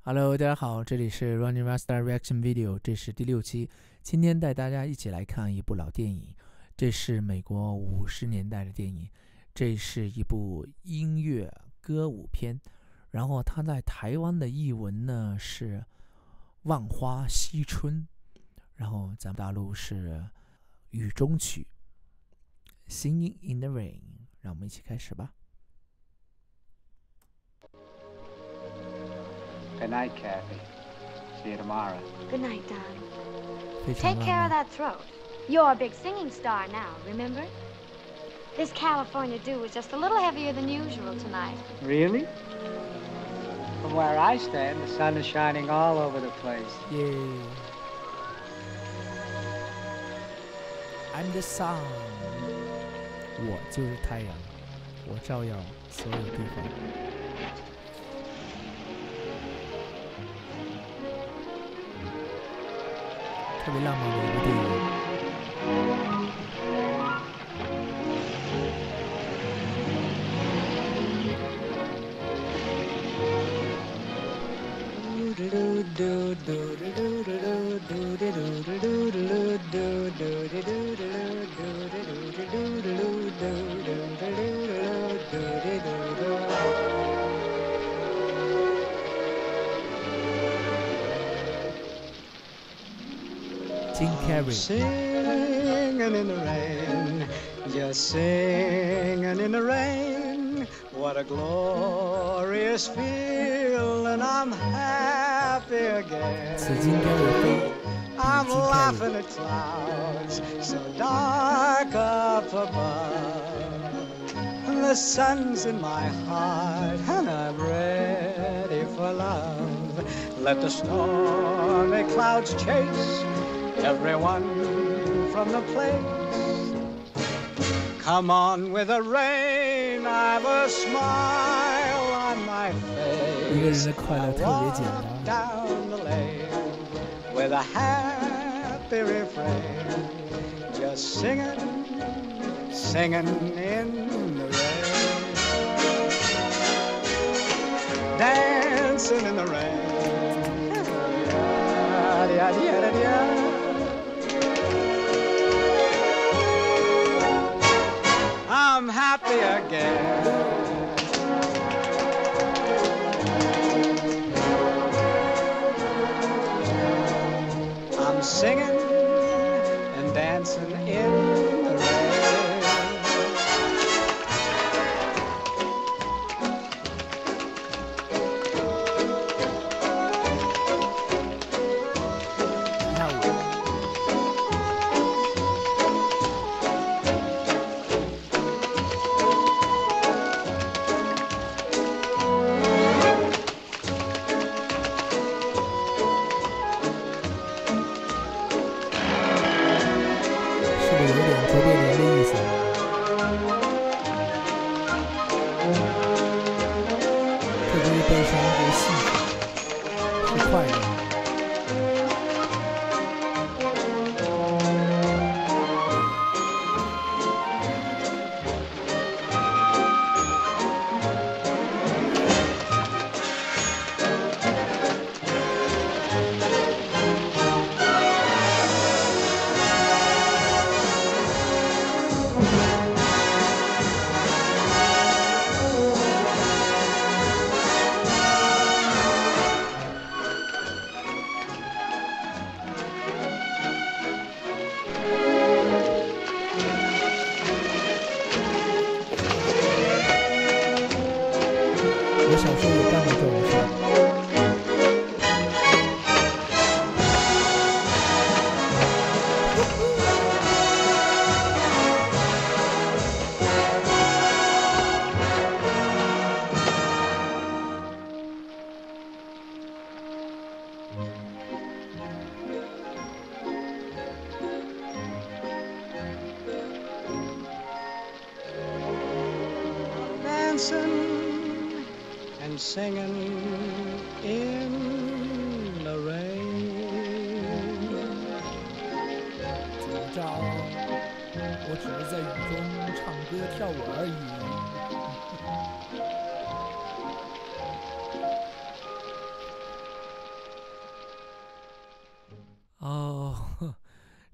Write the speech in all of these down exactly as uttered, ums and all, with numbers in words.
Hello， 大家好，这里是 Running Master Reaction Video， 这是第六期。今天带大家一起来看一部老电影，这是美国五十年代的电影，这是一部音乐歌舞片。然后它在台湾的译文呢是《万花嬉春》，然后咱们大陆是《雨中曲》Singing in the Rain。让我们一起开始吧。 Good night, Kathy. See you tomorrow. Good night, darling. 非常 Take 浪 care of 漫。 that throat. You're a big singing star now, remember? This California dew is just a little heavier than usual tonight. Really? From where I stand, the sun is shining all over the place. Yeah. I'm the sun. 我就是太阳，我照耀所有地方。特别浪漫的一部电影。 Jim Carrey。 Singing in the rain, just singing in the rain. What a glorious feeling, I'm happy again. 此金 Carrey 非 I'm Jim Carrey laughing at clouds so dark up above. And the sun's in my heart and I'm ready for love. Let the stormy clouds chase everyone from the place. Come on with the rain, I've a smile on my 一个人 face. 的快乐特别简 Walk 单。 down the lane with a happy refrain, just singing, singing in the rain, dancing in the rain. I'm happy again. I'm singing and dancing in the rain. 跳舞。 是不是有点卓别林的意思？特别是悲伤和幸福，是快乐。我小时候也干过这种事儿。 Dancing and singing in the rain. 怎么着？我只是在雨中唱歌跳舞而已。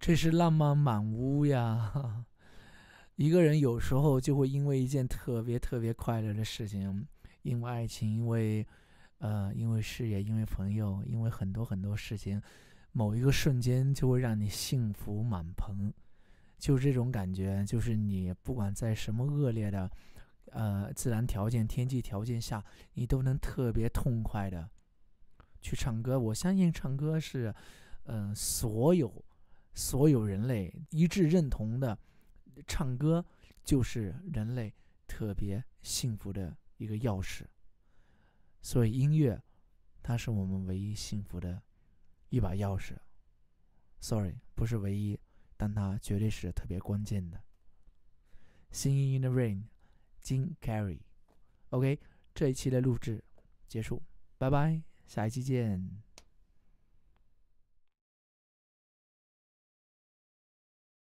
这是浪漫满屋呀。一个人有时候就会因为一件特别特别快乐的事情，因为爱情，因为呃，因为事业，因为朋友，因为很多很多事情，某一个瞬间就会让你幸福满棚。就这种感觉，就是你不管在什么恶劣的呃自然条件、天气条件下，你都能特别痛快的去唱歌。我相信唱歌是嗯、呃、所有所有人类一致认同的，唱歌就是人类特别幸福的一个钥匙。所以音乐它是我们唯一幸福的一把钥匙。 Sorry， 不是唯一，但它绝对是特别关键的。 Singing in the Rain， Jim Carrey。 OK， 这一期的录制结束，拜拜，下一期见。